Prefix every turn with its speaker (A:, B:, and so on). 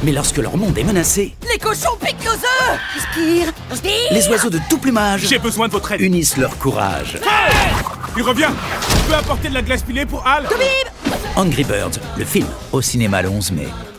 A: Mais lorsque leur monde est menacé,
B: Les cochons piquent nos œufs. Respire, respire.
A: les oiseaux de tout plumage
C: J'ai besoin de votre aide.
A: unissent leur courage.
C: Il revient. Tu peux apporter de la glace pilée pour Al?
A: Angry Birds, le film, au cinéma le 11 mai.